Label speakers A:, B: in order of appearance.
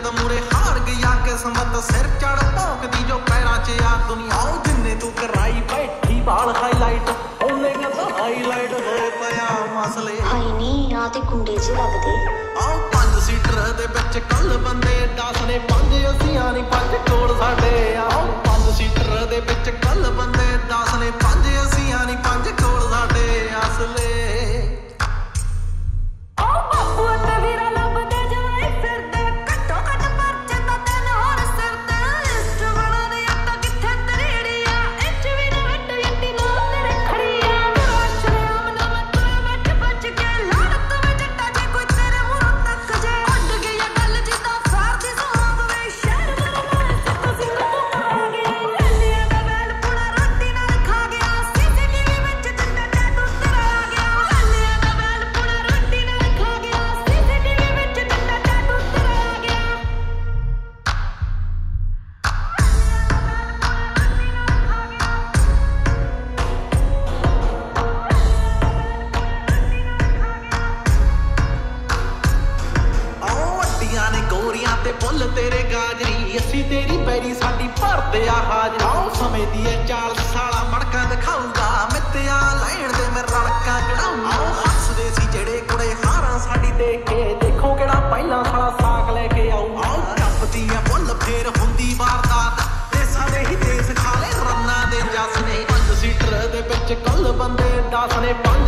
A: ਤਾਂ ਮੂਰੇ ਹਾਰ ਗਿਆ ਕਿਸਮਤ ਸਿਰ ਚੜ ਭੌਂਕਦੀ ਜੋ ਪੈਰਾਂ 'ਚ ਆ ਦੁਨੀਆ ਉਹ ਜਿੰਨੇ ਤੂੰ ਕਰਾਈ ਬੈਠੀ ਬਾਲ ਹਾਈਲਾਈਟ ਉਹਨੇ ਕਹਿੰਦਾ ਹਾਈਲਾਈਟ ਹੋਏ ਪਿਆ ਮਸਲੇ
B: ਹਾਈ ਨੀ ਆ ਤੇ ਕੁੰਡੇ 'ਚ ਲੱਗਦੇ
A: ਆਹ 5 ਸੀਟਰ ਦੇ ਵਿੱਚ ਕੱਲ ਬੰਦੇ 10 ਨੇ 5 ਅਸੀਂ ਆ ਨਹੀਂ 5 ਕੋਲ ਸਾਡੇ ਆਹ 5 ਸੀਟਰ ਦੇ ਵਿੱਚ ਕੱਲ ਬੰਦੇ 10 ਨੇ 5 ਅਸੀਂ ਆ ਨਹੀਂ 5 ਕੋਲ ਸਾਡੇ ਅਸਲੇ ਗੋਰੀਆਂ ਤੇ ਫੁੱਲ ਤੇਰੇ ਗਾਜਰੀ ਅਸੀਂ ਤੇਰੀ ਬੈਰੀ ਸਾਡੀ ਭਰਦੇ ਆ ਹਾਜ਼ਰ ਆਓ ਸਮੇਂ ਦੀ ਇਹ ਚਾਲ ਸਾਲਾ ਮੜਕਾਂ ਦਿਖਾਊਗਾ ਮਿੱਤਿਆ ਲੈਣ ਦੇ ਮੈਂ ਰੜਕਾਂ ਚੜਾਊਂ ਆਓ ਹੱਸਦੇ ਸੀ ਜਿਹੜੇ ਕੁੜੇ ਹਾਰਾਂ ਸਾਡੀ ਦੇਖ ਕੇ ਦੇਖੋ ਕਿਹੜਾ ਪਹਿਲਾਂ ਸਾਲਾ ਸਾਕ ਲੈ ਕੇ ਆਊ ਆਓ ਕੱਪਦੀ ਆ ਫੁੱਲ ਫੇਰ ਹੁੰਦੀ ਵਾਰਦਾਤ ਦੇਸਾਂ ਦੇ ਹੀ ਦੇਸ ਖਾ ਲੈ ਰੰਨਾਂ ਦੇ ਜੱਸ ਨੇ 5 ਸੀਟਰ ਦੇ ਵਿੱਚ ਕੱਲ ਬੰਦੇ 10 ਨੇ